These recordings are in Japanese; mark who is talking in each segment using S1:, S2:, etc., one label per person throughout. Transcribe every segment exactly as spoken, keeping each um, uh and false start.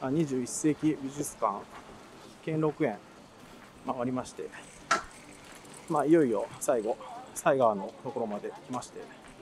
S1: にじゅういっ世紀美術館兼六園回りまして、まあ、いよいよ最後犀川のところまで来まして、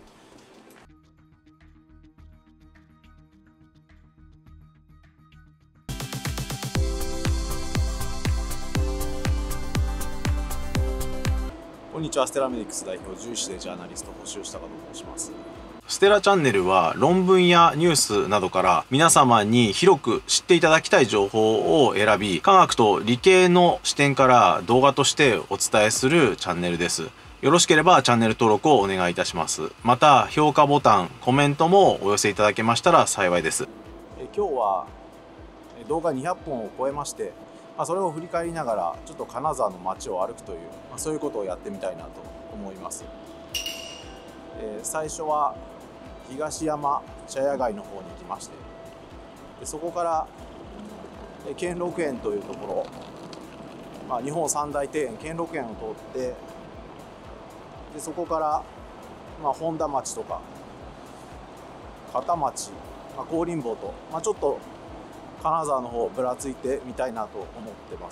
S1: こんにちは。ステラメディクス代表獣医師でジャーナリスト星吉高と申します。ステラチャンネルは論文やニュースなどから皆様に広く知っていただきたい情報を選び、科学と理系の視点から動画としてお伝えするチャンネルです。よろしければチャンネル登録をお願いいたします。また評価ボタン、コメントもお寄せいただけましたら幸いです。え今日は動画にひゃっぽんを超えまして、まあ、それを振り返りながらちょっと金沢の街を歩くという、まあ、そういうことをやってみたいなと思います。えー、最初は東山茶屋街の方に行きまして、でそこから兼六園というところ、まあ、日本三大庭園兼六園を通って、でそこから、まあ、本田町とか片町、まあ、香林坊と、まあ、ちょっと金沢の方をぶらついてみたいなと思ってます。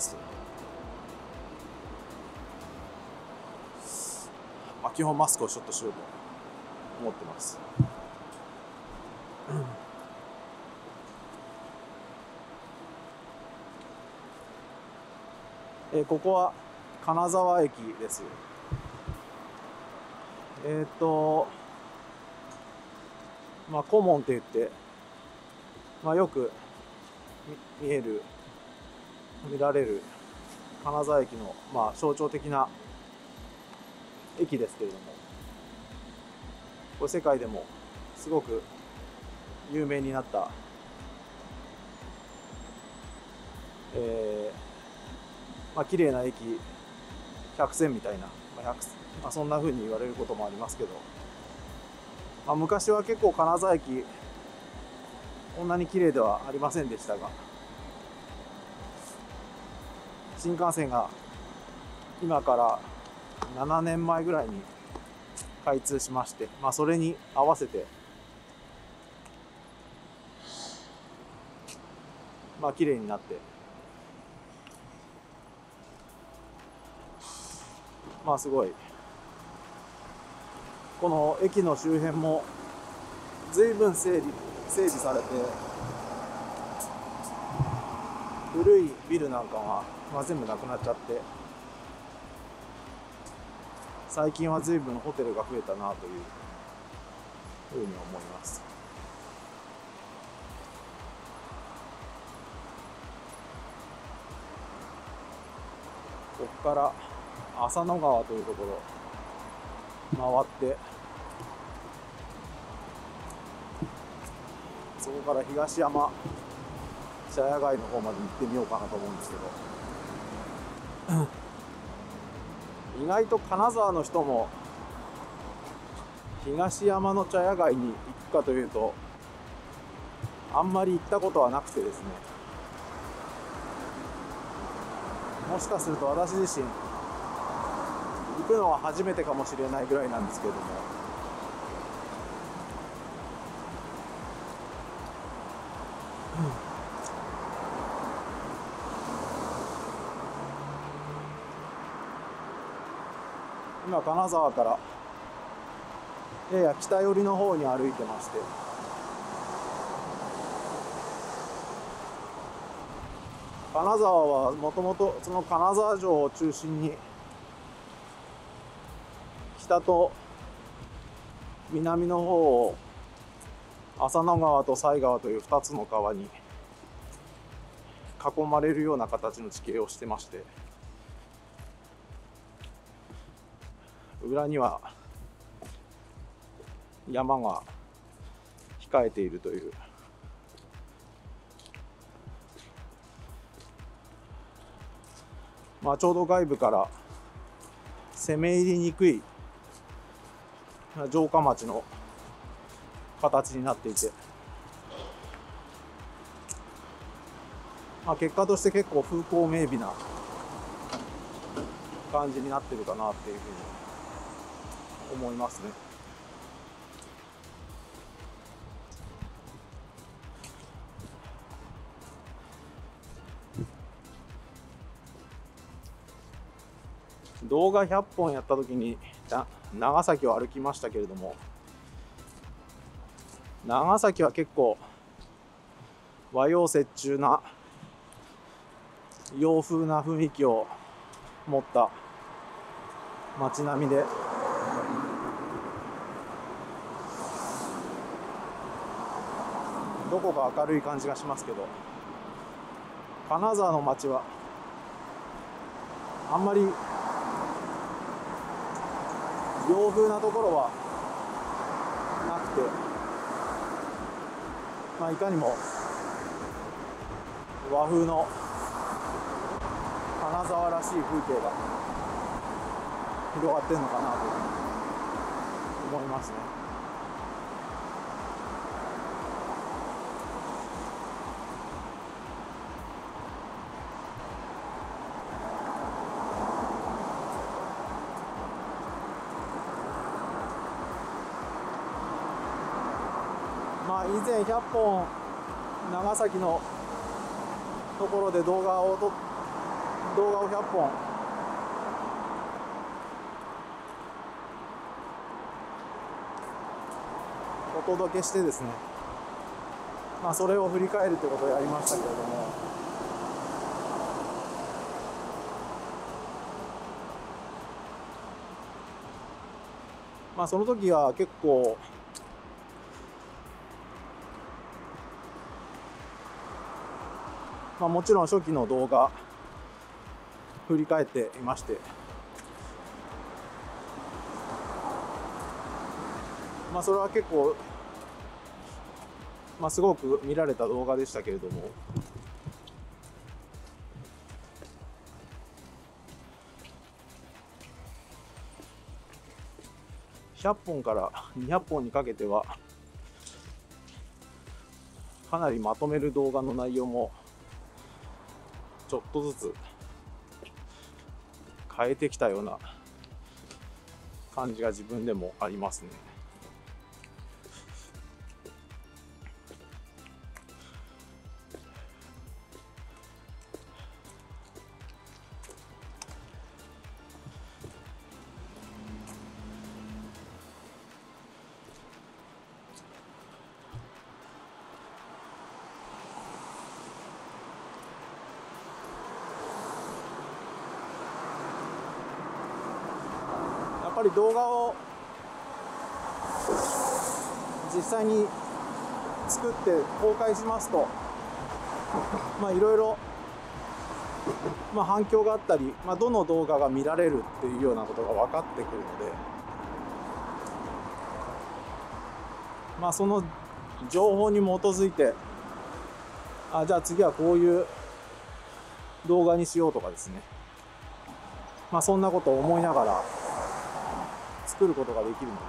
S1: まあ、基本マスクをちょっとしようと思ってます。えー、ここは金沢駅です。えっとまあ古門って言って、まあ、よく見える見られる金沢駅の、まあ、象徴的な駅ですけれども、これ世界でもすごく有名になった、えー、まあ綺麗な駅百選みたいな、まあまあ、そんな風に言われることもありますけど、まあ、昔は結構金沢駅こんなに綺麗ではありませんでしたが、新幹線が今からななねんまえぐらいに開通しまして、まあ、それに合わせてまあ綺麗になって、まあすごいこの駅の周辺も随分整理整備されて、古いビルなんかは、まあ、全部なくなっちゃって、最近は随分ホテルが増えたなというふうに思います。ここから浅野川というところ回って、そこから東山茶屋街の方まで行ってみようかなと思うんですけど、意外と金沢の人も東山の茶屋街に行くかというとあんまり行ったことはなくてですね、もしかすると私自身行くのは初めてかもしれないぐらいなんですけれども、今金沢からやや北寄りの方に歩いてまして、金沢はもともとその金沢城を中心に北と南の方を浅野川と犀川というふたつの川に囲まれるような形の地形をしてまして、裏には山が控えているという、まあ、ちょうど外部から攻め入りにくい城下町の形になっていて、まあ、結果として結構風光明媚な感じになってるかなっていうふうに思いますね。 動画ひゃっぽんやった時に長崎を歩きましたけれども、長崎は結構和洋折衷な洋風な雰囲気を持った街並みで、どこか明るい感じがしますけど、金沢の街はあんまり洋風なところはなくて、まあいかにも和風の金沢らしい風景が広がってるのかなと思いますね。まあ以前ひゃっぽん長崎のところで動画をと動画をひゃっぽんお届けしてですね、まあそれを振り返るってことをやりましたけれども、まあその時は結構まあもちろん初期の動画振り返っていまして、まあそれは結構まあすごく見られた動画でしたけれども、ひゃっぽんからにひゃっぽんにかけてはかなりまとめる動画の内容もちょっとずつ変えてきたような感じが自分でもありますね。やっぱり動画を実際に作って公開しますと、まあいろいろまあ反響があったり、まあ、どの動画が見られるっていうようなことが分かってくるので、まあその情報に基づいて、あ、じゃあ次はこういう動画にしようとかですね、まあそんなことを思いながら作ることができるので、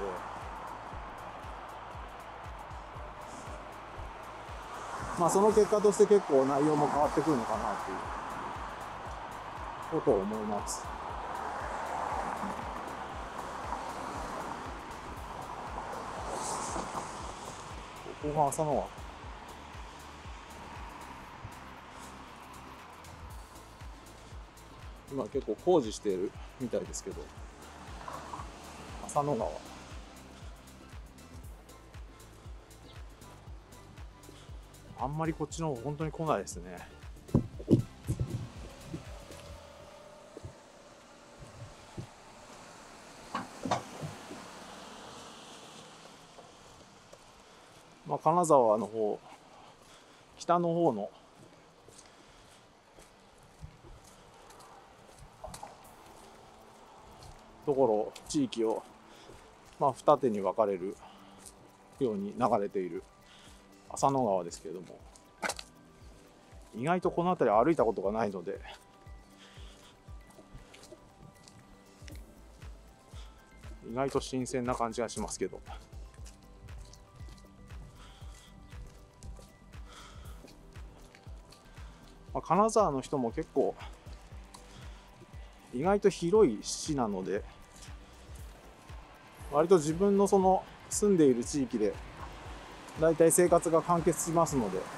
S1: まあその結果として結構内容も変わってくるのかなっていうことを思います。ここが浅野川。今結構工事しているみたいですけど、浅野川。あんまりこっちの方本当に来ないですね。まあ金沢の方、北の方のところ、地域をまあ二手に分かれるように流れている浅野川ですけれども、意外とこの辺り歩いたことがないので、意外と新鮮な感じがしますけど、まあ、金沢の人も結構意外と広い市なので、割と自分のその住んでいる地域でだいたい生活が完結しますので、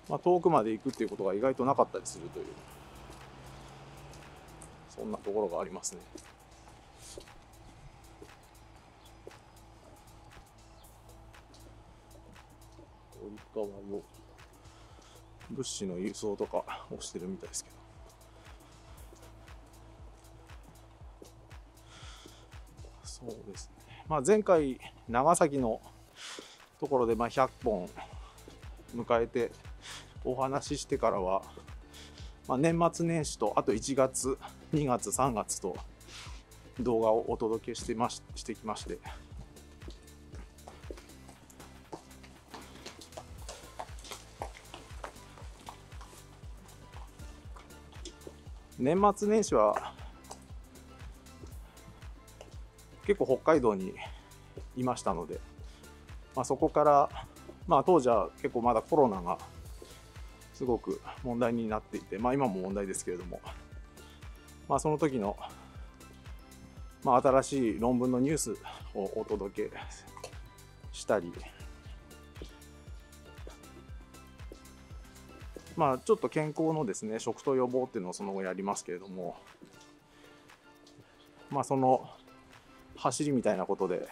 S1: まあ、遠くまで行くっていうことが意外となかったりするという、そんなところがありますね。堀川の物資の輸送とかをしてるみたいですけど、そうですね。まあ、前回長崎のところでまあひゃっぽん迎えてお話ししてからは、まあ、年末年始とあといちがつにがつさんがつと動画をお届けしてまししてきまして、年末年始は結構北海道にいましたので、まあ、そこから、まあ、当時は結構まだコロナがすごく問題になっていて、まあ、今も問題ですけれども、まあ、その時の、まあ、新しい論文のニュースをお届けしたり、まあ、ちょっと健康のですね、食と予防っていうのをその後やりますけれども、まあ、その走りみたいなことで、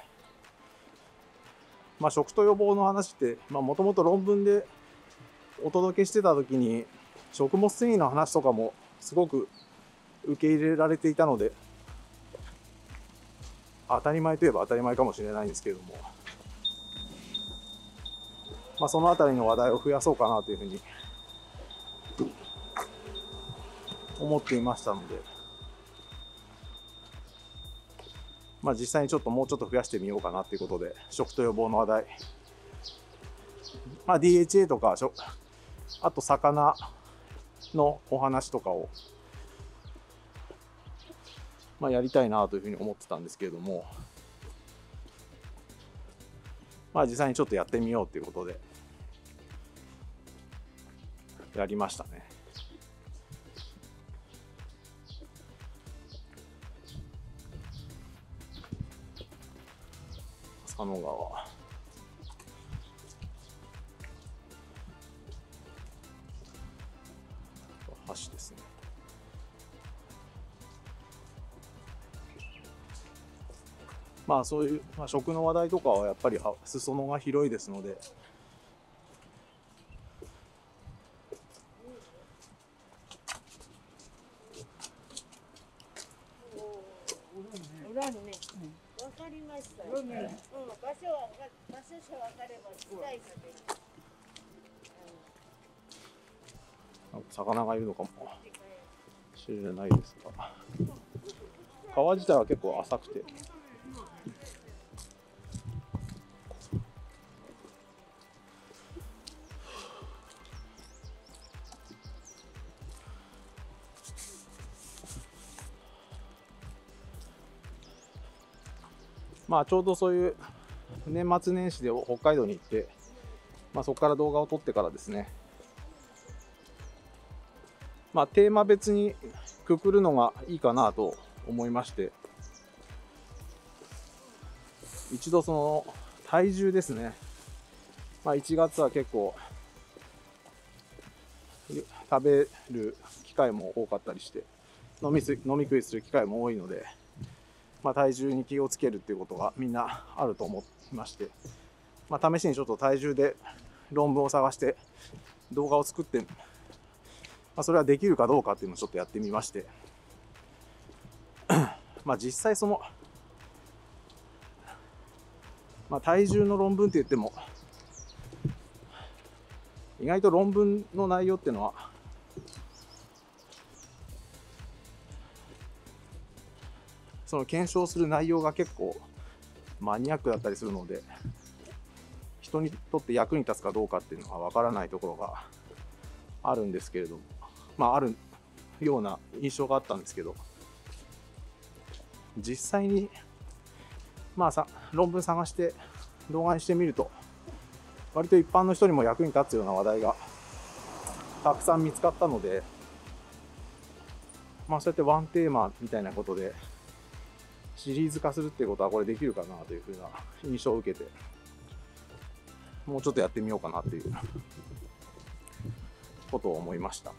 S1: まあ、食と予防の話って、もともと論文でお届けしてた時に、食物繊維の話とかもすごく受け入れられていたので、当たり前といえば当たり前かもしれないんですけれども、まあ、そのあたりの話題を増やそうかなというふうに思っていましたので、まあ、実際にちょっともうちょっと増やしてみようかなということで、食と予防の話題、まあ、ディーエイチエー とか、あと魚のお話とかを、まあ、やりたいなというふうに思ってたんですけれども、まあ、実際にちょっとやってみようということで、やりましたね。佐野川。橋ですね。まあそういう、まあ、食の話題とかはやっぱり裾野が広いですので、
S2: 裏にね、わかりました。うん、場所は場所さえわかれば近いかで。
S1: なんか魚がいるのかもしれないですが、川自体は結構浅くて、まあちょうどそういう年末年始で北海道に行って、まあ、そこから動画を撮ってからですね、まあ、テーマ別にくくるのがいいかなと思いまして、一度その体重ですね、まあ、いちがつは結構食べる機会も多かったりして、飲みす飲み食いする機会も多いので、まあ、体重に気をつけるっていうことがみんなあると思いまして、まあ、試しにちょっと体重で論文を探して動画を作って、まあ、それはできるかどうかっていうのをちょっとやってみまして、まあ実際その、まあ、体重の論文って言っても意外と論文の内容っていうのはその検証する内容が結構マニアックだったりするので、人にとって役に立つかどうかっていうのがわからないところがあるんですけれども、まああるような印象があったんですけど、実際にまあさ論文探して動画にしてみると、割と一般の人にも役に立つような話題がたくさん見つかったので、まあそうやってワンテーマみたいなことでシリーズ化するっていうことはこれできるかなというふうな印象を受けて、もうちょっとやってみようかなっていうことを思いました。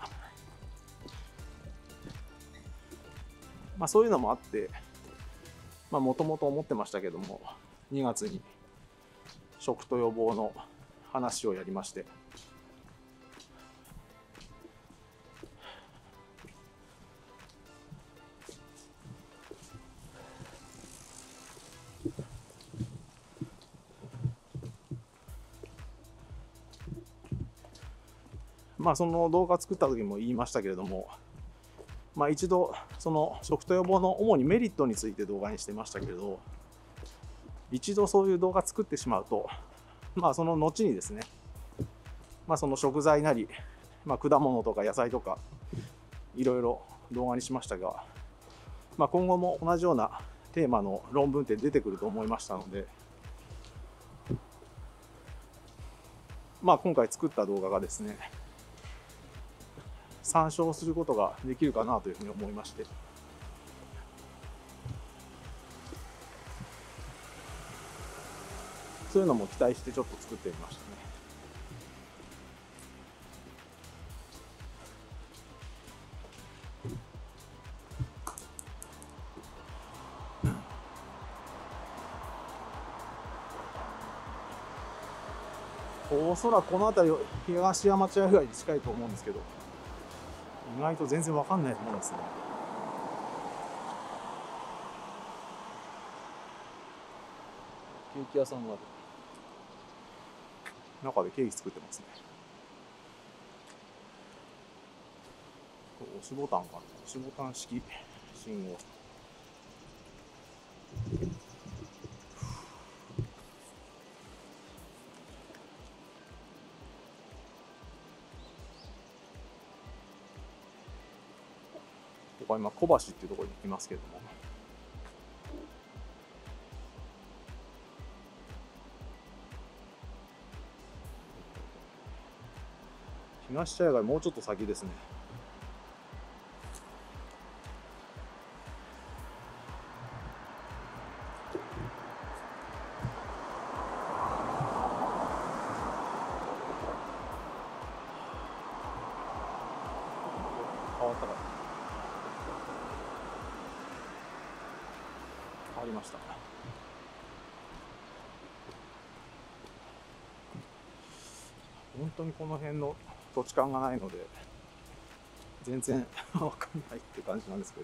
S1: まあそういうのもあって、まあもともと思ってましたけども、にがつに食と予防の話をやりまして、まあその動画作った時も言いましたけれども、まあ一度その食と予防の主にメリットについて動画にしてましたけれど、一度そういう動画作ってしまうと、まあその後にですね、まあその食材なり、まあ果物とか野菜とかいろいろ動画にしましたが、まあ今後も同じようなテーマの論文って出てくると思いましたので、まあ今回作った動画がですね、参照することができるかなというふうに思いまして、そういうのも期待してちょっと作ってみましたね。おそらくこの辺り東山町屋以外に近いと思うんですけど、意外と全然わかんないものですね。ケーキ屋さんがある。中でケーキ作ってますね。押しボタンかな。押しボタン式信号。ここは今小橋っていうところにいますけれども、東茶屋街もうちょっと先ですね。変わったかな。変わりました。本当にこの辺の土地勘がないので全然わかんないって感じなんですけど、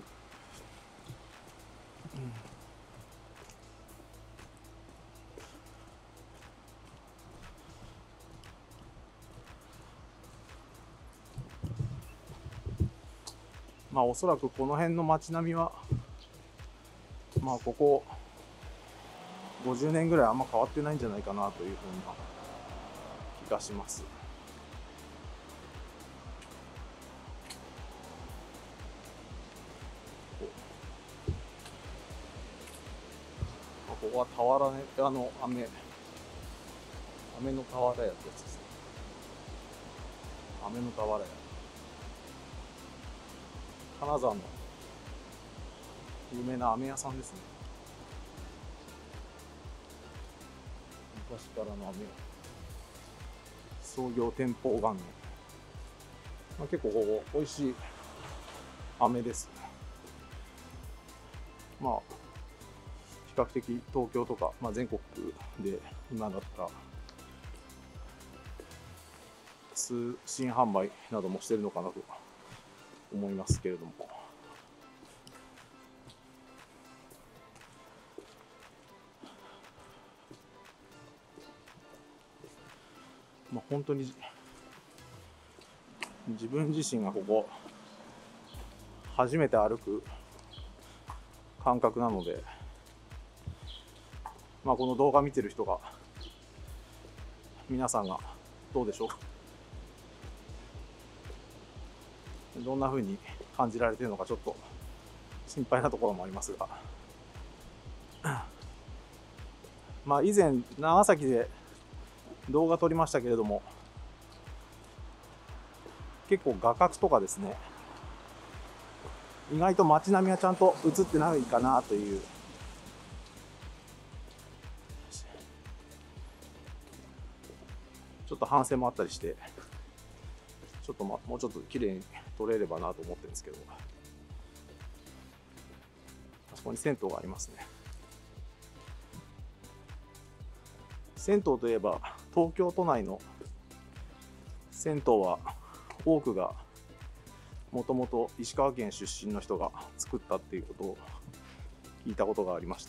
S1: うん、まあおそらくこの辺の街並みはまあここごじゅうねんぐらいあんま変わってないんじゃないかなというふうな気がします。ここは俵ね、あの飴飴の俵屋ってやつですね。飴の俵屋、金沢の有名な飴屋さんですね。昔からの飴屋、創業天保元年、まあ、結構ここ美味しい飴です。まあ比較的東京とか、まあ、全国で今だったら通信販売などもしてるのかなと思いますけれども、まあ本当に自分自身がここ初めて歩く感覚なので、まあこの動画見てる人が皆さんがどうでしょうか、どんな風に感じられているのかちょっと心配なところもありますが、まあ以前長崎で動画撮りましたけれども、結構画角とかですね、意外と街並みはちゃんと映ってないかなというちょっと反省もあったりして、 ちょっと、ま、もうちょっと綺麗に撮れればなと思ってるんですけど、あそこに銭湯がありますね。銭湯といえば東京都内の銭湯は多くがもともと石川県出身の人が作ったっていうことを聞いたことがありまして、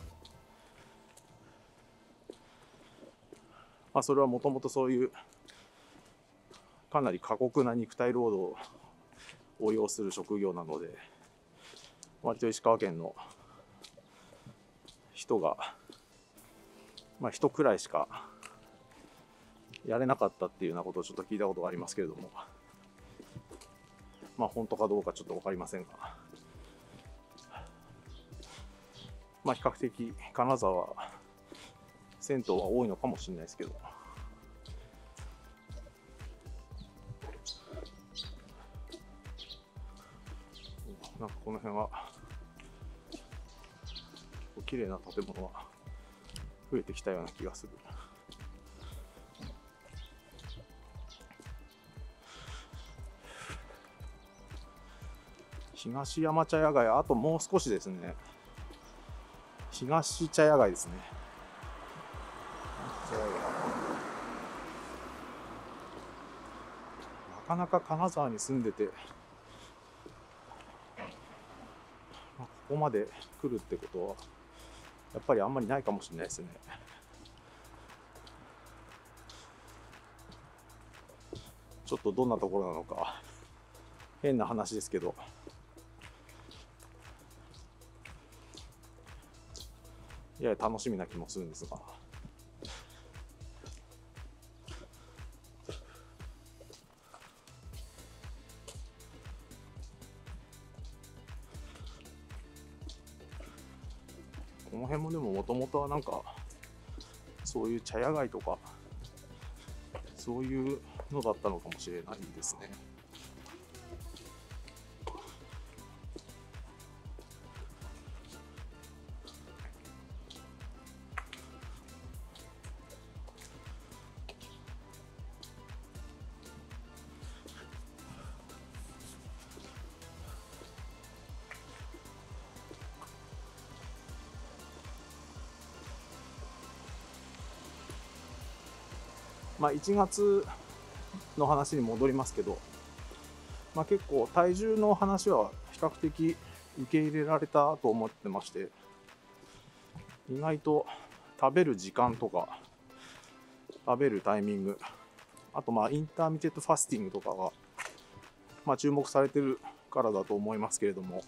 S1: まあ、それはもともとそういうかなり過酷な肉体労働を要する職業なので、割と石川県の人が、まあ、人くらいしかやれなかったっていうようなことをちょっと聞いたことがありますけれども、まあ本当かどうかちょっと分かりませんが、まあ比較的金沢は銭湯は多いのかもしれないですけど、なんかこの辺は綺麗な建物は増えてきたような気がする。東山茶屋街、あともう少しですね。東茶屋街ですね。なかなか金沢に住んでて、ここまで来るってことはやっぱりあんまりないかもしれないですね。ちょっとどんなところなのか変な話ですけど、やや楽しみな気もするんですが、この辺もでももともとはなんかそういう茶屋街とかそういうのだったのかもしれないですね。まあいちがつの話に戻りますけど、まあ、結構体重の話は比較的受け入れられたと思ってまして、意外と食べる時間とか食べるタイミング、あとまあインターミテッドファスティングとかが、まあ、注目されてるからだと思いますけれども、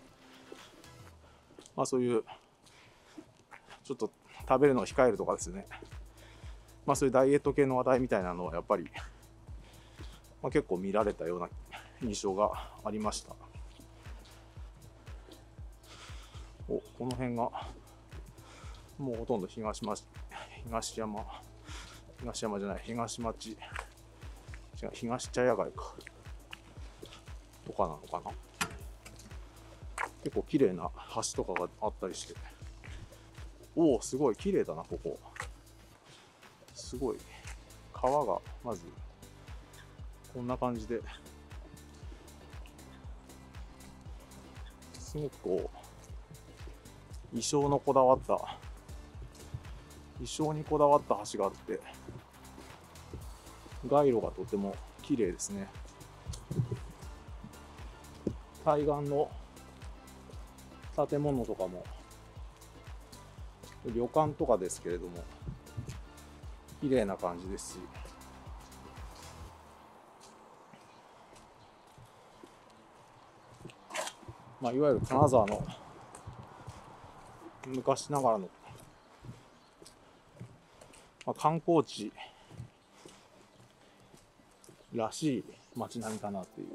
S1: まあ、そういうちょっと食べるのを控えるとかですね、まあ、そういうダイエット系の話題みたいなのはやっぱり、まあ、結構見られたような印象がありました。お、この辺がもうほとんど東町、東山、東山じゃない、東町、違う、東茶屋街かとかなのかな。結構綺麗な橋とかがあったりして、おお、すごい綺麗だなここ。すごい川がまずこんな感じで、すごくこう意匠のこだわった意匠にこだわった橋があって、街路がとても綺麗ですね。対岸の建物とかも旅館とかですけれども綺麗な感じですし、まあ、いわゆる金沢の昔ながらの、まあ、観光地らしい街並みかなっていう。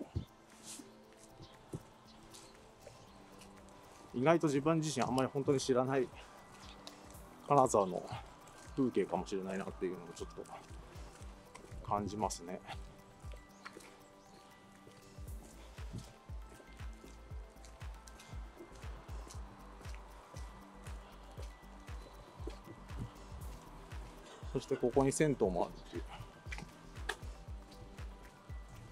S1: 意外と自分自身あんまり本当に知らない金沢の風景かもしれないなっていうのをちょっと感じますね。そしてここに銭湯もあるっていう。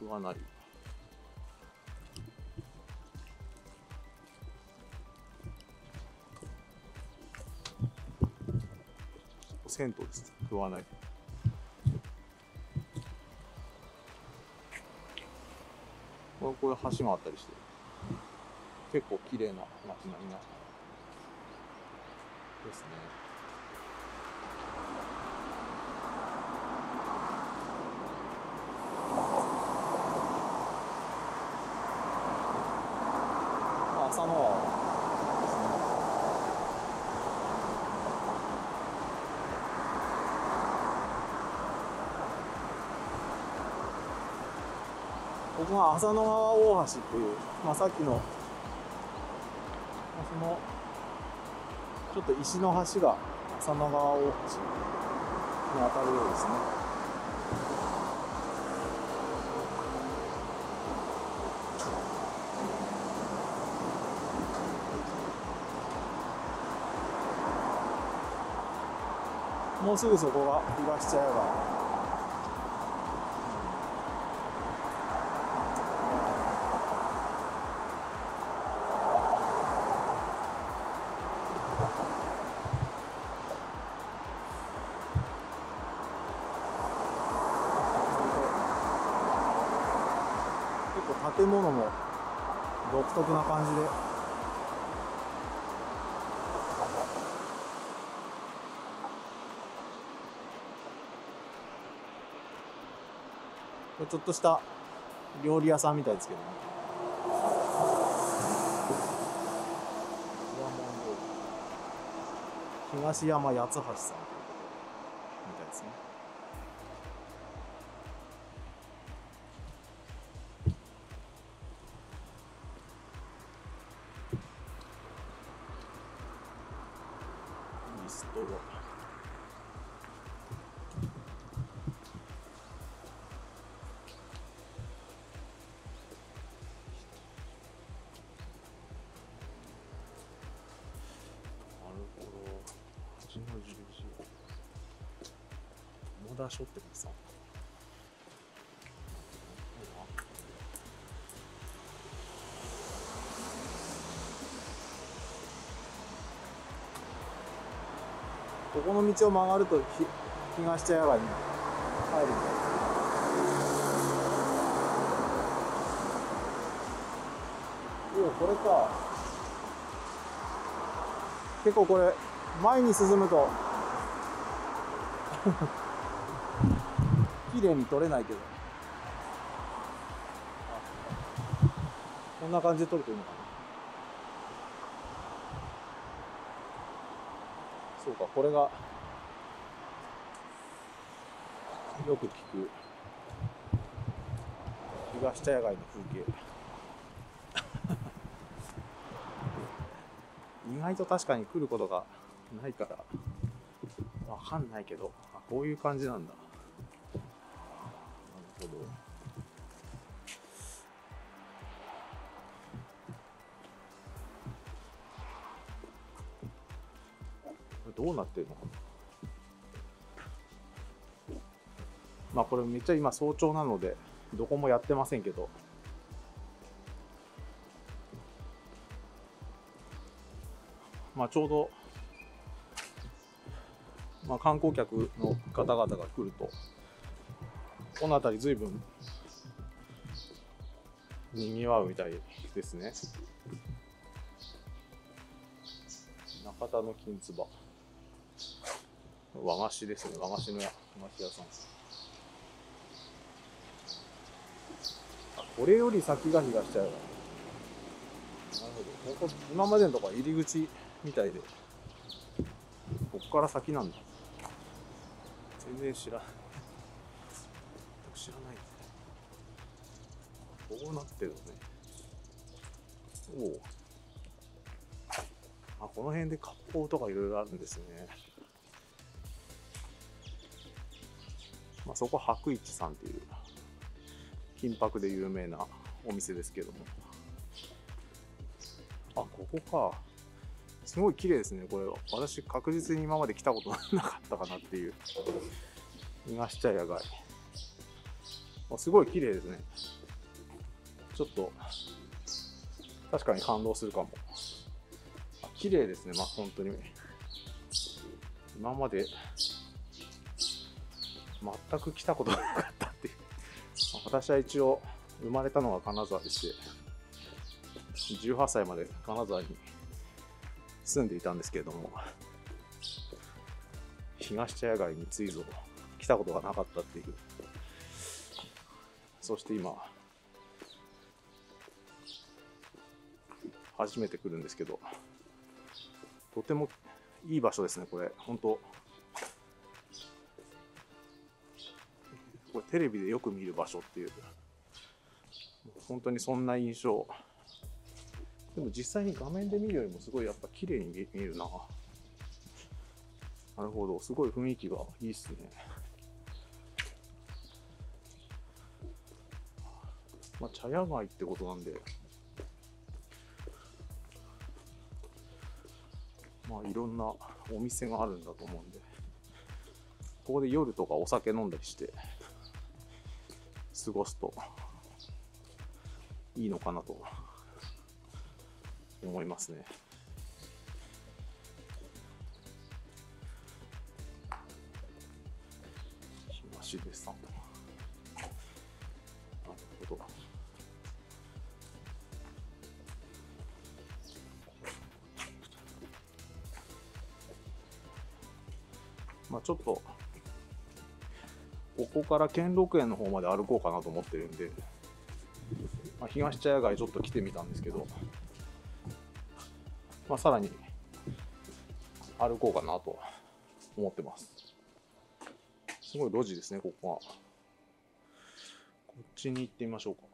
S1: 食わない。銭湯です。食わない。こういう橋もあったりして、結構綺麗な街並みなですね。朝のですね。ここが浅野川大橋っていう、まあ、さっきのそのちょっと石の橋が浅野川大橋に当たるようですね。もうすぐそこが東茶屋川。建物も独特な感じで、これちょっとした料理屋さんみたいですけどね。東山八橋さんみたいですね。ビストロ。八の十字。友田書ってさ。ここの道を曲がると東茶屋街に入るみたいです。おお、これか。結構これ前に進むと綺麗に撮れないけど、こんな感じで撮るといいのかな。そうか、これがよく聞く東茶屋街の風景。意外と確かに来ることがないからわかんないけど、あ、こういう感じなんだ。なるほど。どうなってるのかな。まあこれめっちゃ今早朝なのでどこもやってませんけど、まあちょうど、まあ、観光客の方々が来るとこの辺り随分にぎわうみたいですね。中田の金つば、和菓子ですね。和菓子の和菓子屋さん。あ、これより先が東茶屋。なるほど。ここ今までのところは入り口みたいで、ここから先なんだ。全然知らない。知らない。こうなってるのね。おお。あ、この辺で割烹とかいろいろあるんですね。まあ、そこ白一さんっていう金箔で有名なお店ですけども、あ、ここか。すごい綺麗ですね。これ私確実に今まで来たことなかったかなっていう東茶屋街。あ、すごい綺麗ですね。 ちょっと確かに感動するかも。あ、綺麗ですね。まあ本当に今まで全く来たことがなかったっていう。私は一応生まれたのが金沢でして、じゅうはっさいまで金沢に住んでいたんですけれども、東茶屋街についぞ来たことがなかったっていう。そして今初めて来るんですけど、とてもいい場所ですね。これ本当、これテレビでよく見る場所っていう、本当にそんな印象。でも実際に画面で見るよりもすごいやっぱ綺麗に見えるな。なるほど、すごい雰囲気がいいっすね。まあ、茶屋街ってことなんで、まあいろんなお店があるんだと思うんで、ここで夜とかお酒飲んだりして過ごすといいのかなと思いますね。東出さん、なるほど。まあちょっとここから兼六園の方まで歩こうかなと思ってるんで、まあ、東茶屋街ちょっと来てみたんですけど、まあ、さらに歩こうかなと思ってます。すごい路地ですね、ここは。こっちに行ってみましょうか。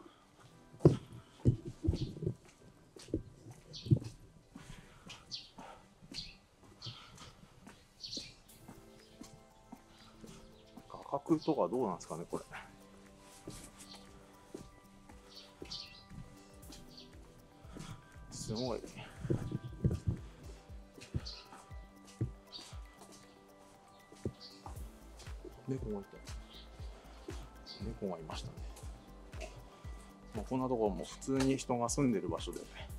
S1: 価格とかどうなんですかね、これ。すごい。猫がいた。猫がいましたね。まあ、こんなところも普通に人が住んでる場所で、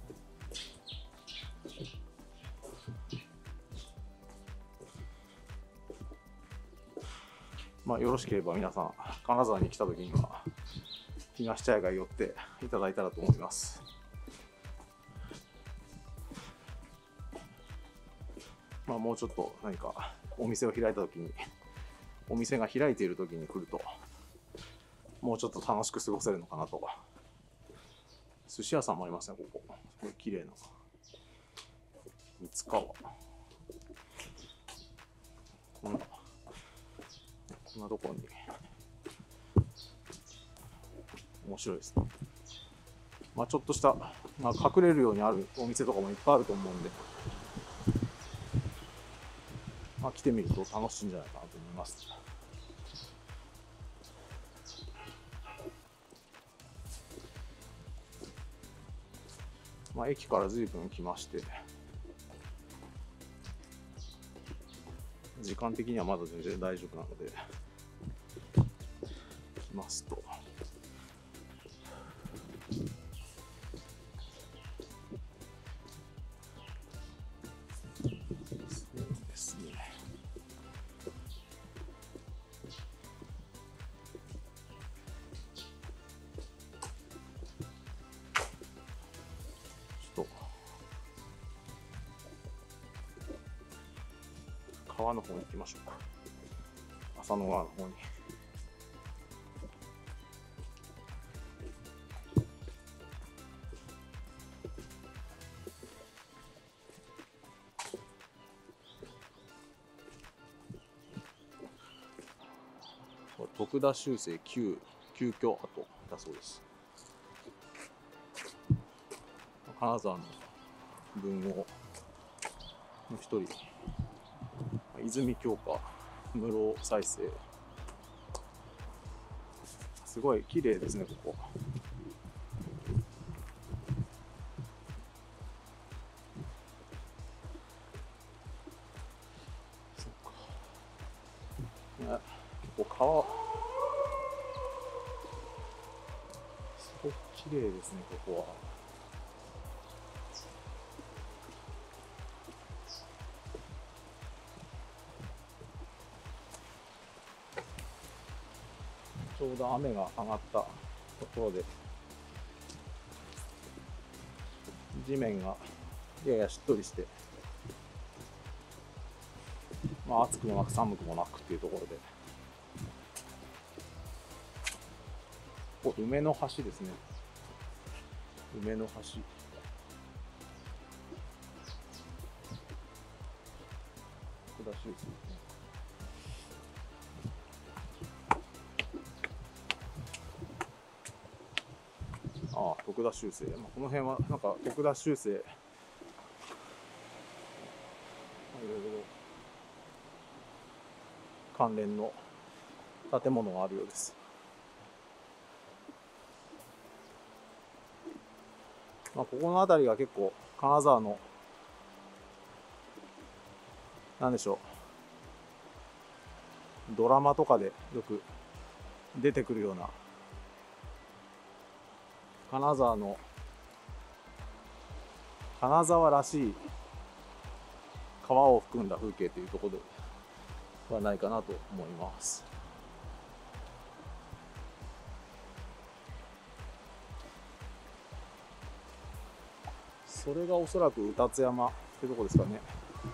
S1: まあよろしければ皆さん金沢に来た時には東茶屋街寄っていただいたらと思います。まあもうちょっと何かお店を開いた時に、お店が開いている時に来るともうちょっと楽しく過ごせるのかなとか。寿司屋さんもありますね、ここ。すごい綺麗な三つ川。こんなこんなところに面白いですね。まあちょっとした、まあ、隠れるようにあるお店とかもいっぱいあると思うんで、まあ、来てみると楽しいんじゃないかなと思います。まあ、駅から随分来まして、時間的にはまだ全然大丈夫なので、来ますと。そうですね。ちょっと川の方に行きましょうか。浅野川の方に。徳田修正旧旧居跡だそうです。金沢の文豪の一人、泉鏡花、室生再生。すごい綺麗ですね、ここ。そっか。ね、ここ川、す当綺麗ですね、ここは。ちょうど雨が上がったところで、地面がややしっとりして、まあ、暑くもなく寒くもなくっていうところで、ここ梅の橋ですね。梅の橋。福田修正ですね。ああ、徳田修正。まあ、この辺はなんか徳田修正、まあ、いろいろ関連の建物があるようです。まあ、ここの辺りが結構金沢のなんでしょう、ドラマとかでよく出てくるような金沢の金沢らしい川を含んだ風景というところではないかなと思います。それがおそらく卯辰山ってとこですかね。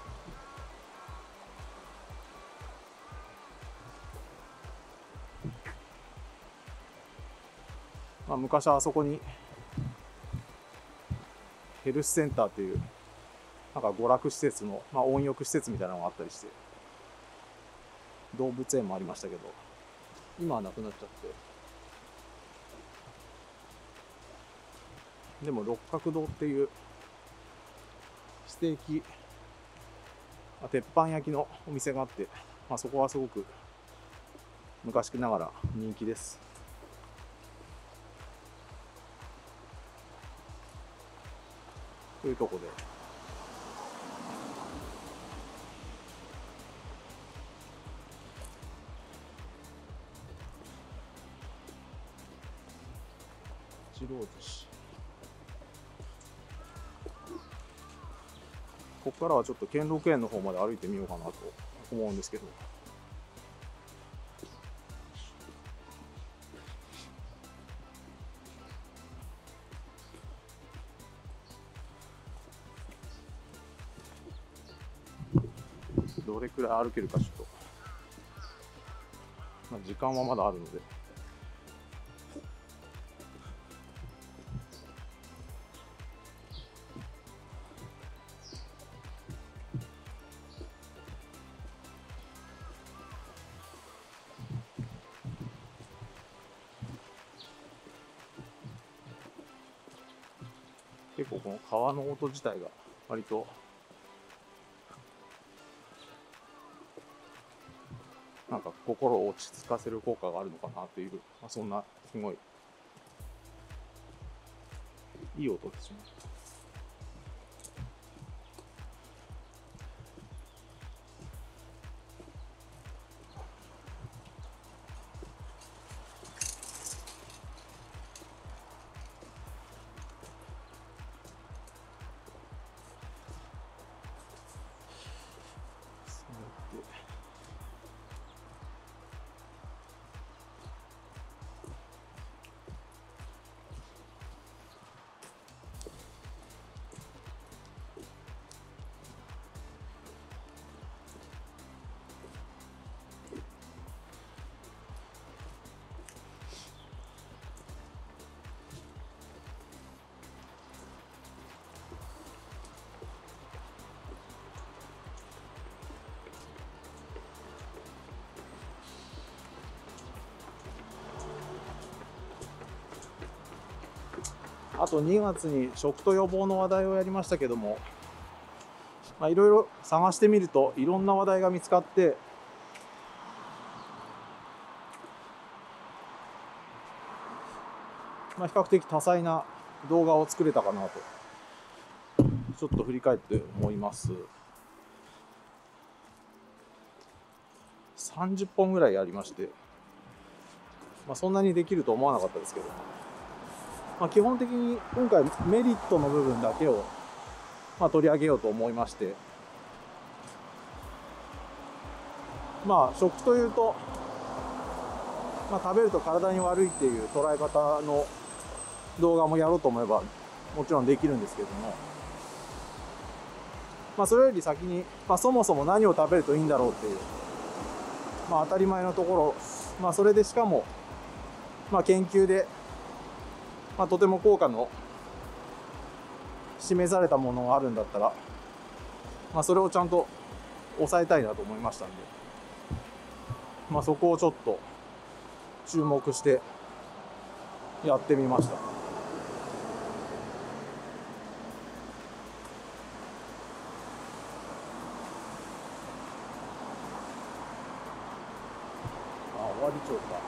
S1: まあ、昔はあそこにヘルスセンターというなんか娯楽施設の、まあ、温浴施設みたいなのがあったりして、動物園もありましたけど、今はなくなっちゃって。でも六角堂っていうステーキ、まあ、鉄板焼きのお店があって、まあ、そこはすごく昔ながら人気です。というところで、一郎寿司。ここからはちょっと兼六園の方まで歩いてみようかなと思うんですけど。どれくらい歩けるかちょっと、まあ、時間はまだあるので。結構この川の音自体が割となんか心を落ち着かせる効果があるのかなという、まあ、そんなすごいいい音ですね。あとにがつに食と予防の話題をやりましたけども、まあ、いろいろ探してみるといろんな話題が見つかって、まあ、比較的多彩な動画を作れたかなとちょっと振り返って思います。さんじゅっぽんぐらいありまして、まあ、そんなにできると思わなかったですけど、 まあ、基本的に今回メリットの部分だけを、まあ、取り上げようと思いまして、まあ食というと、まあ、食べると体に悪いっていう捉え方の動画もやろうと思えばもちろんできるんですけども、まあ、それより先に、まあ、そもそも何を食べるといいんだろうっていう、まあ、当たり前のところ、まあ、それでしかも、まあ、研究で、まあ、とても効果の示されたものがあるんだったら、まあ、それをちゃんと抑えたいなと思いましたんで、まあ、そこをちょっと注目してやってみました。あ、終わり町か。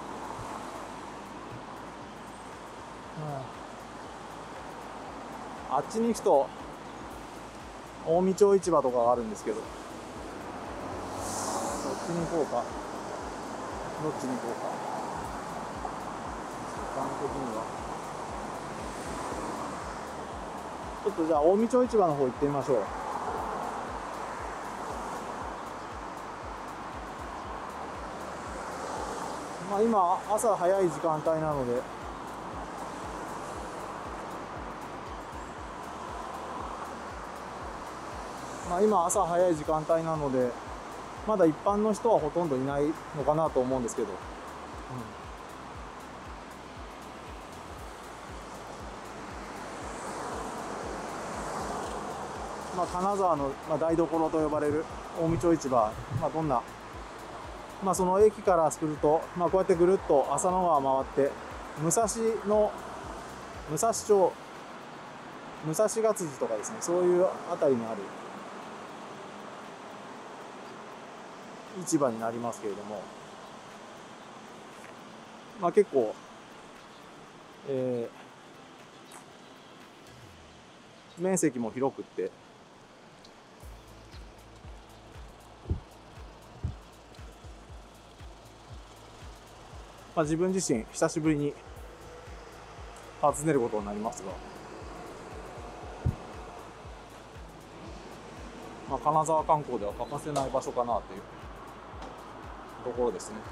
S1: あっちに行くと近江町市場とかがあるんですけど、どっちに行こうかどっちに行こうか時間的にはちょっとじゃあ近江町市場の方行ってみましょう。まあ今朝早い時間帯なので、まあ今朝早い時間帯なのでまだ一般の人はほとんどいないのかなと思うんですけど、うん、まあ金沢の台所と呼ばれる近江町市場、まあ、どんな、まあ、その駅からすると、まあ、こうやってぐるっと浅野川回って武蔵の武蔵町武蔵ヶ辻とかですね、そういうあたりにある市場になりますけれども、まあ結構、えー、面積も広くって、まあ、自分自身久しぶりに訪ねることになりますが、まあ、金沢観光では欠かせない場所かなというところですね。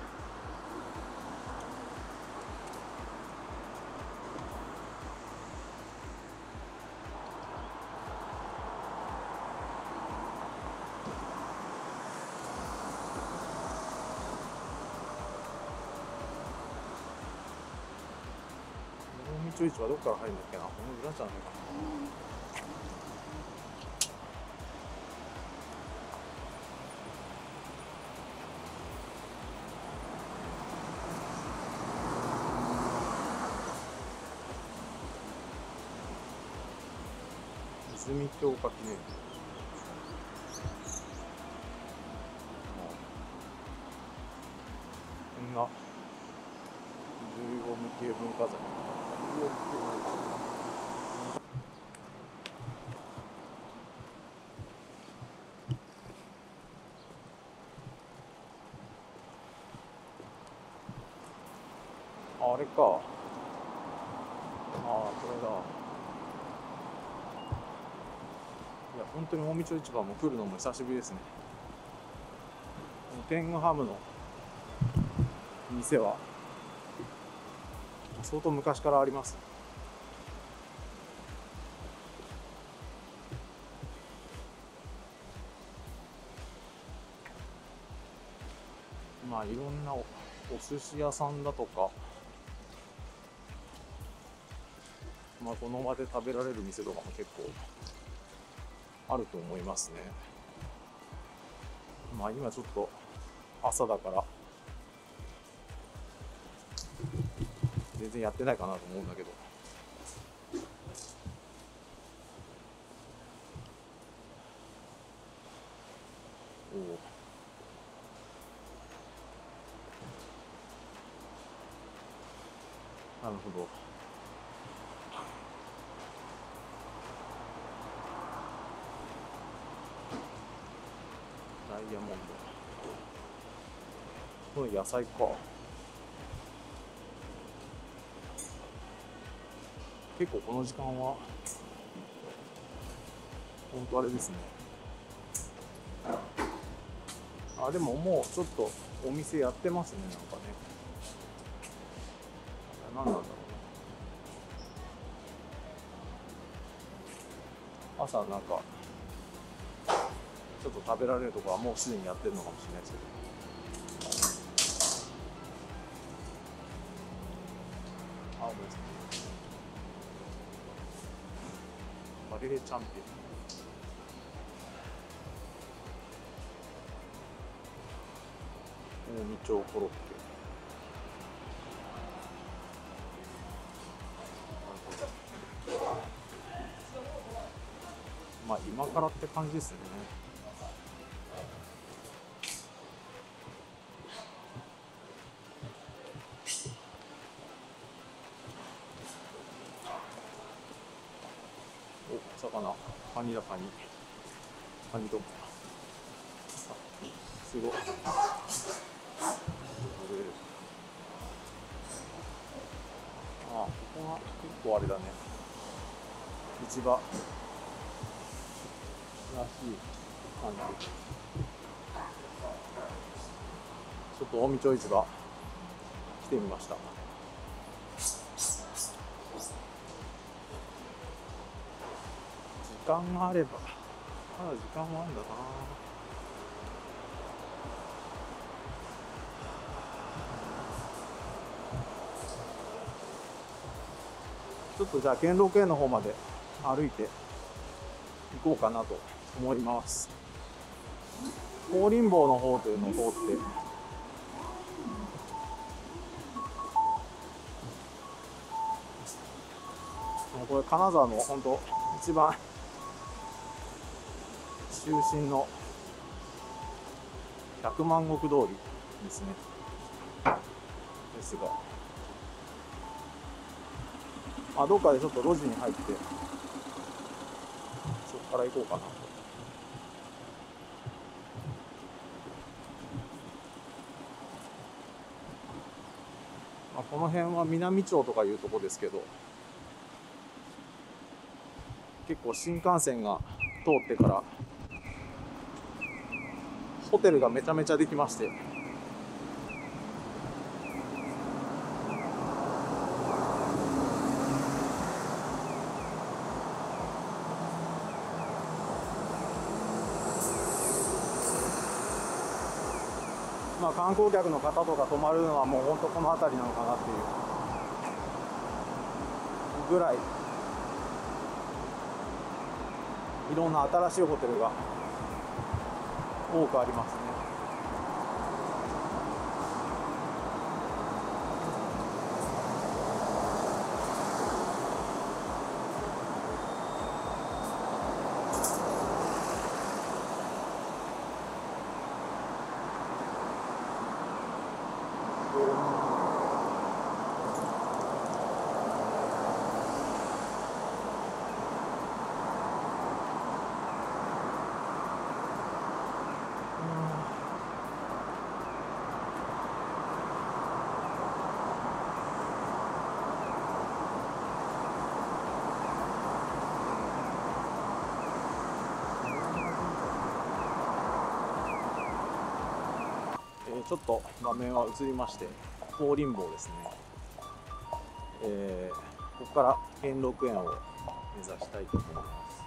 S1: 近江町市場どこから入るんだっけな、この裏じゃないかな。泉鏡花記念館。こんな重要無形文化財。あれか。ああ、これだ。いや、本当に近江町市場も来るのも久しぶりですね。天狗ハムの店は相当昔からあります。まあいろんな お, お寿司屋さんだとか、まあこの場で食べられる店とかも結構あると思いますね。まあ今ちょっと朝だから全然やってないかなと思うんだけど、おお、なるほど。ダイヤモンド。これ野菜か。 結構この時間は本当あれですね。あ、でももうちょっとお店やってますね、なんかね。何なんだろうな。朝なんかちょっと食べられるとこはもうすでにやってるのかもしれないですけど。あ、ごめんなさい。バレレチャンピオン。近江町コロッケ。まあ今からって感じですね。お、魚、カニだカニ。カニと。すごい。あ、ここが結構あれだね。市場らしい感じ。ちょっと近江町市場来てみました。時間があれば、まだ時間はあるんだな。ちょっとじゃあ兼六園の方まで歩いて行こうかなと思います。香林坊の方というのを通って、これ金沢の本当一番中心の百万石通りですね。ですが、まあ、どっかでちょっと路地に入ってそこから行こうかなと。まあ、この辺は南町とかいうとこですけど、結構新幹線が通ってからホテルがめちゃめちゃできまして、まあ観光客の方とか泊まるのはもう本当この辺りなのかなっていうぐらい、いろんな新しいホテルが多くありますね。ちょっと画面は映りまして、香林坊ですね。えー、ここから兼六園を目指したいと思います。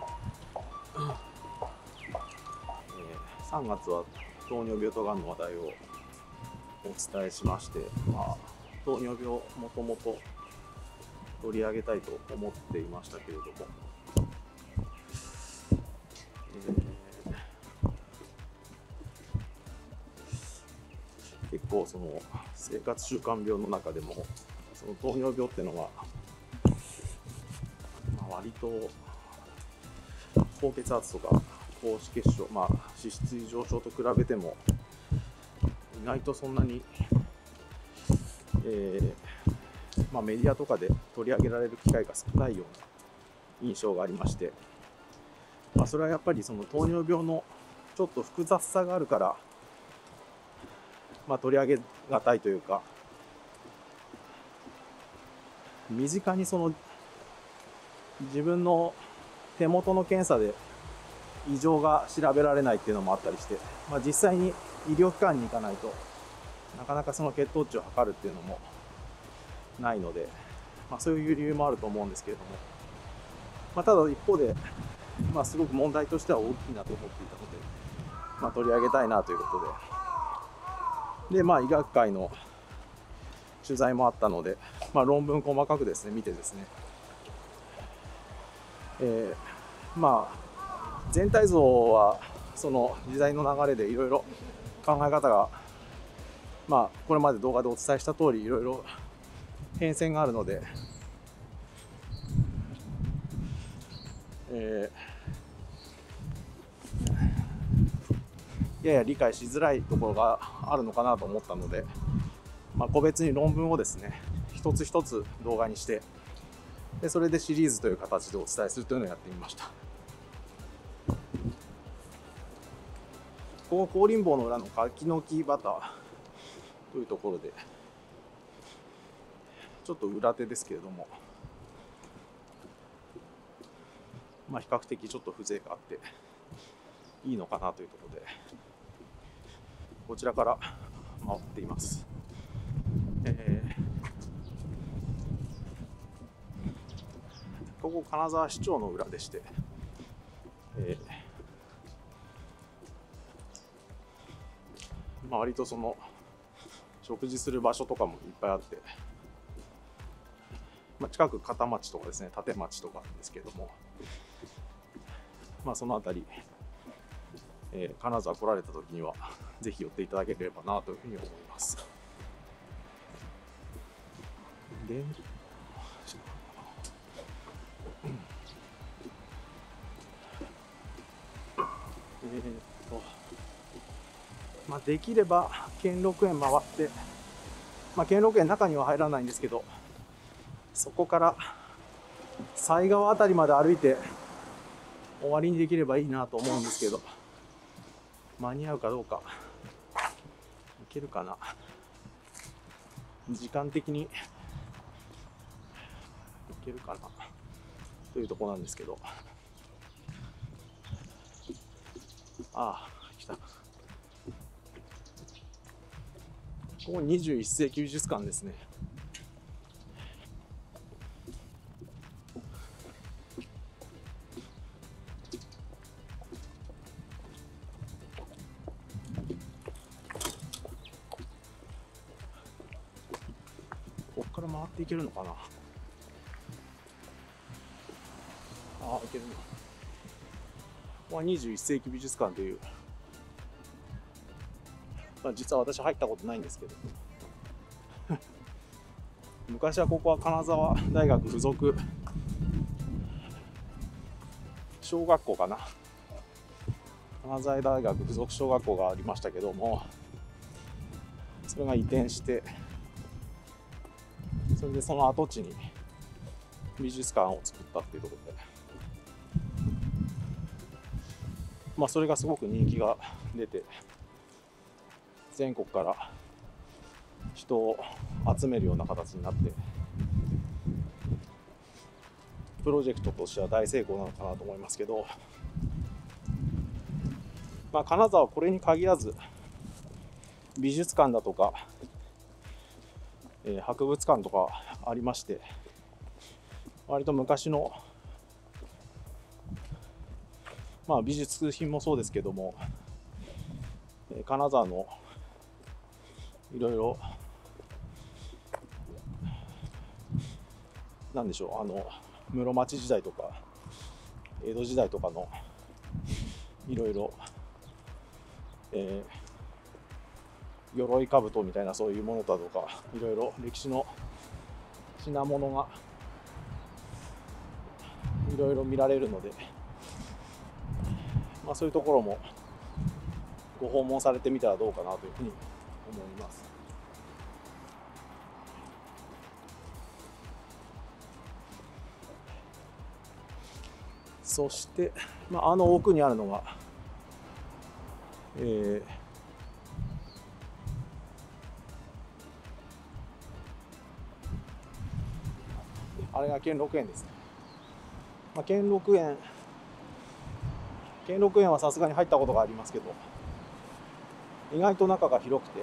S1: えー、さんがつは糖尿病とがんの話題をお伝えしまして、まあ、糖尿病もともと取り上げたいと思っていましたけれども、えー結構その生活習慣病の中でもその糖尿病っていうのは、まあ、割と高血圧とか高脂血症、まあ、脂質異常症と比べても意外とそんなに、えーまあ、メディアとかで取り上げられる機会が少ないような印象がありまして、まあ、それはやっぱりその糖尿病のちょっと複雑さがあるから、まあ、取り上げがたいというか、身近にその自分の手元の検査で異常が調べられないっていうのもあったりして、まあ、実際に医療機関に行かないとなかなかその血糖値を測るっていうのもないので、まあ、そういう理由もあると思うんですけれども、まあ、ただ一方で、まあ、すごく問題としては大きいなと思っていたので、まあ、取り上げたいなということで、で、まあ、医学会の取材もあったので、まあ、論文細かくですね見てですね、えー、まあ全体像はその時代の流れでいろいろ考え方が、まあ、これまで動画でお伝えした通りいろいろ変遷があるので、えー、やや理解しづらいところがあるのかなと思ったので、まあ、個別に論文をですね一つ一つ動画にして、でそれでシリーズという形でお伝えするというのをやってみました。ここ香林坊の裏の柿の木バターというところで、ちょっと裏手ですけれども、まあ、比較的ちょっと風情があっていいのかなというところで、こちらから回っています。えー、ここ金沢市長の裏でして、えーまあ、割とその食事する場所とかもいっぱいあって、まあ、近く片町とかですね立町とかなんですけれども、まあ、その辺り、えー、金沢来られた時にはぜひ寄っていただければなというふうに思います。で、えーとまあ、できれば兼六園回って、まあ、兼六園中には入らないんですけど、そこから犀川あたりまで歩いて終わりにできればいいなと思うんですけど、間に合うかどうか、いけるかな、時間的にいけるかなというところなんですけど、ああ来た。ここにじゅういっ世紀美術館ですね。ここから回っていけるのかな。ああ、いけるな。ここはにじゅういっ世紀美術館という、まあ、実は私入ったことないんですけど昔はここは金沢大学附属小学校かな、金沢大学附属小学校がありましたけども、それが移転して、それでその跡地に美術館を作ったっていうところで、まあそれがすごく人気が出て、全国から人を集めるような形になって、プロジェクトとしては大成功なのかなと思いますけど、まあ、金沢はこれに限らず美術館だとか、えー、博物館とかありまして、割と昔の、まあ、美術品もそうですけども、えー、金沢のいろいろなんでしょう、あの室町時代とか江戸時代とかのいろいろえー、鎧兜みたいなそういうものだとか、いろいろ歴史の品物がいろいろ見られるので、まあ、そういうところもご訪問されてみたらどうかなというふうに思います。そして、まあ、あの奥にあるのが、えー、あれが兼六園ですね。 まあ、兼六園兼六園はさすがに入ったことがありますけど、意外と中が広くて、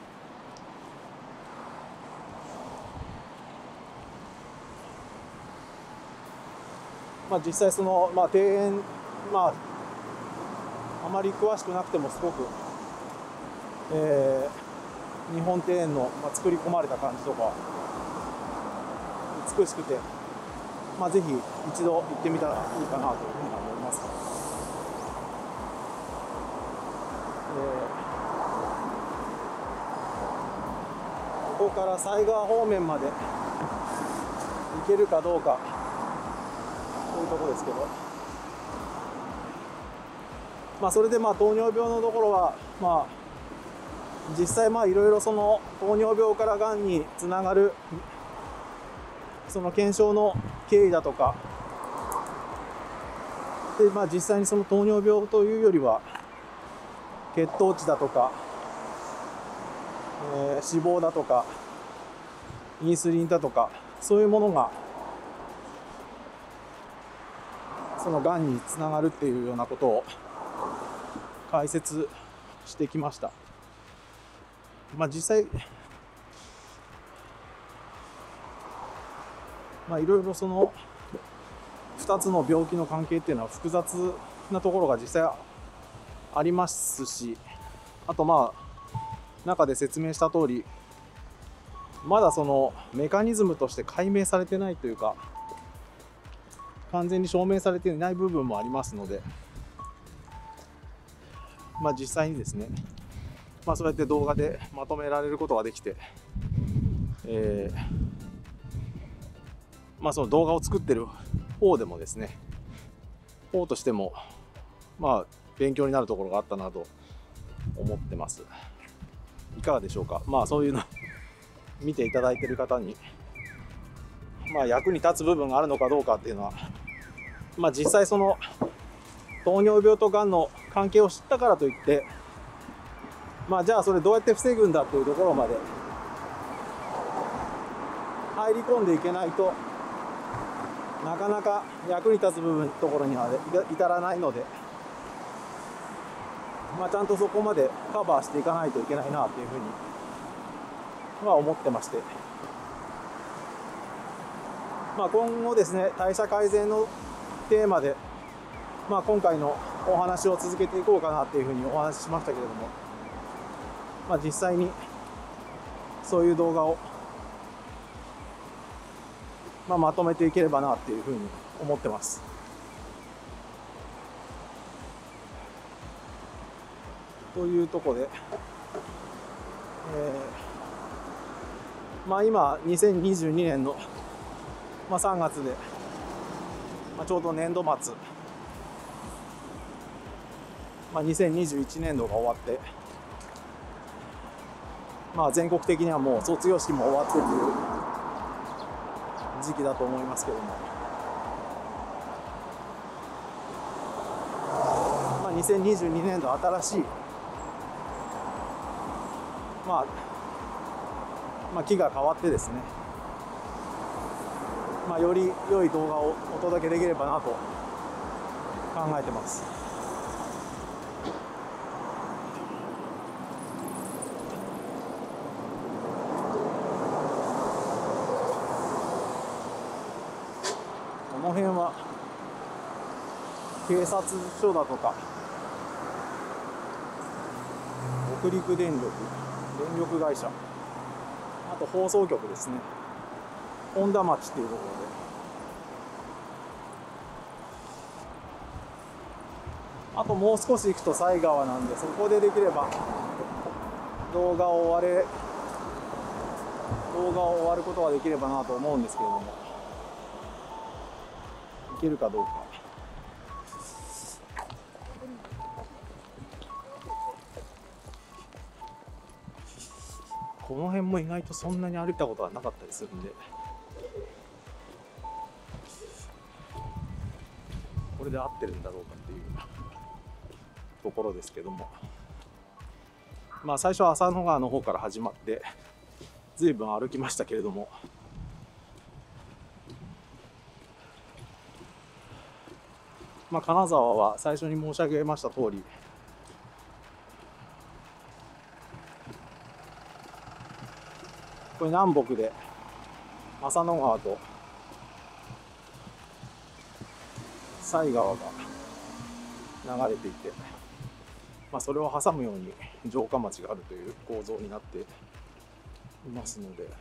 S1: まあ、実際その、まあ、庭園、まあ、あまり詳しくなくてもすごく、えー、日本庭園の、まあ、作り込まれた感じとか美しくて、まあ、ぜひ一度行ってみたらいいかなというふうに思います。えー、ここから犀川方面まで行けるかどうかというところですけど、まあ、それでまあ糖尿病のところは、まあ、実際まあいろいろその糖尿病からがんにつながるその検証の経緯だとかで、まあ、実際にその糖尿病というよりは血糖値だとか、えー、脂肪だとかインスリンだとか、そういうものがそのがんにつながるっていうようなことを解説してきました。まあ、実際、まあ、いろいろそのふたつの病気の関係っていうのは複雑なところが実際ありますし、あとまあ中で説明した通り、まだそのメカニズムとして解明されてないというか、完全に証明されていない部分もありますので、まあ、実際にですね、まあ、そうやって動画でまとめられることができて、えーまあ、その動画を作ってる方でもですね、方としてもまあ勉強になるところがあったなと思ってます。いかがでしょうか。まあそういうの見ていただいている方に、まあ、役に立つ部分があるのかどうかっていうのは、まあ、実際その糖尿病とがんの関係を知ったからといって、まあ、じゃあそれどうやって防ぐんだっていうところまで入り込んでいけないと、なかなか役に立つ部分ところには至らないので、まあ、ちゃんとそこまでカバーしていかないといけないなというふうには思ってまして、まあ、今後ですね、代謝改善のテーマで、まあ、今回のお話を続けていこうかなというふうにお話ししましたけれども、まあ、実際にそういう動画を、まあ、まとめていければなというふうに思ってます。というところで、えー、まあ今にせんにじゅうにねんの、まあ、さんがつで、まあ、ちょうど年度末、まあ、にせんにじゅういちねんどが終わって、まあ、全国的にはもう卒業式も終わってという時期だと思いますけども、まあ、にせんにじゅうにねんど新しい、まあ、まあ期が変わってですね、まあ、より良い動画をお届けできればなと考えてます。この辺は警察署だとか北陸電力、電力会社、あと放送局ですね、本田町っていうところで、あともう少し行くと犀川なんで、そこでできれば動画を終われ動画を終わることができればなと思うんですけれども、いけるかどうか。この辺も意外とそんなに歩いたことはなかったりするんで、これで合ってるんだろうかっていうところですけども、まあ最初は浅野川の方から始まって随分歩きましたけれども、 まあ、金沢は最初に申し上げました通り、これ南北で浅野川と犀川が流れていて、まあ、それを挟むように城下町があるという構造になっていますので、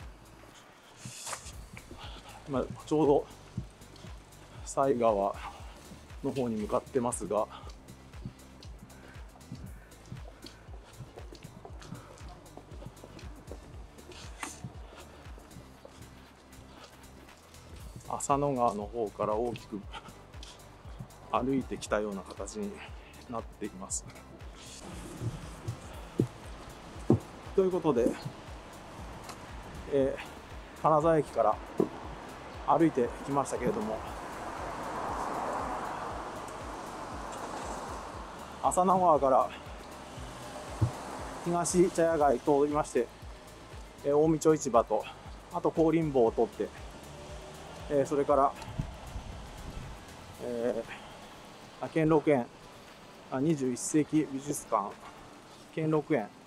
S1: まあ、ちょうど犀川の方に向かってますが、浅野川の方から大きく歩いてきたような形になっています。ということで、えー、金沢駅から歩いてきましたけれども、浅野川から東茶屋街通りまして、えー、近江町市場と、あと香林坊を通って、えー、それから、えー、兼六園、あにじゅういっ世紀美術館、兼六園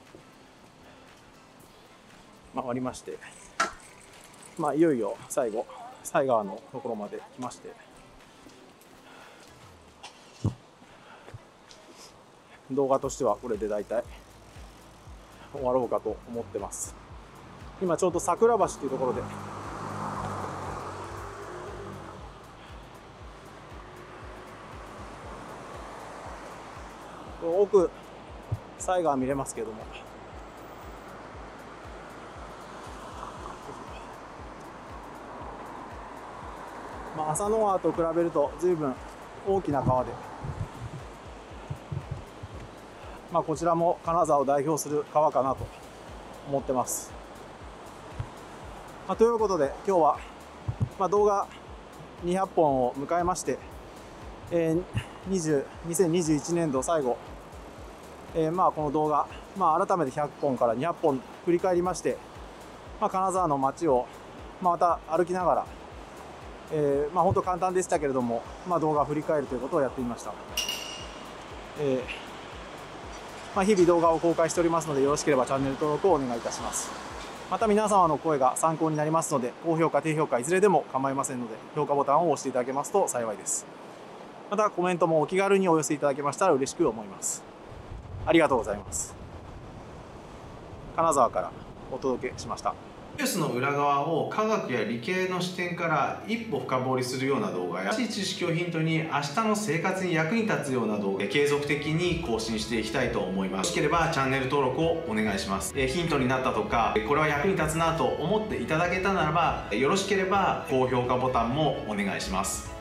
S1: 回りまして、まあ、いよいよ最後犀川のところまで来まして、動画としてはこれで大体終わろうかと思ってます。今ちょうど桜橋というところで奥犀川見れますけれども、まあ、浅野川と比べると随分大きな川で、まあ、こちらも金沢を代表する川かなと思ってます。まあ、ということで今日は、まあ、動画にひゃっぽんを迎えまして、えー、にせんにじゅういちねんど最後、えー、まあこの動画、まあ、改めてひゃっぽんからにひゃっぽん振り返りまして、まあ、金沢の街を、まあ、また歩きながら、えー、まあ本当簡単でしたけれども、まあ、動画を振り返るということをやってみました。えーまあ、日々動画を公開しておりますので、よろしければチャンネル登録をお願いいたします。また皆様の声が参考になりますので、高評価低評価いずれでも構いませんので、評価ボタンを押していただけますと幸いです。またコメントもお気軽にお寄せいただけましたら嬉しく思います。ありがとうございます。金沢からお届けしました。ニュースの裏側を科学や理系の視点から一歩深掘りするような動画や、新しい知識をヒントに明日の生活に役に立つような動画で継続的に更新していきたいと思います。よろしければチャンネル登録をお願いします。えヒントになったとか、これは役に立つなと思っていただけたならば、よろしければ高評価ボタンもお願いします。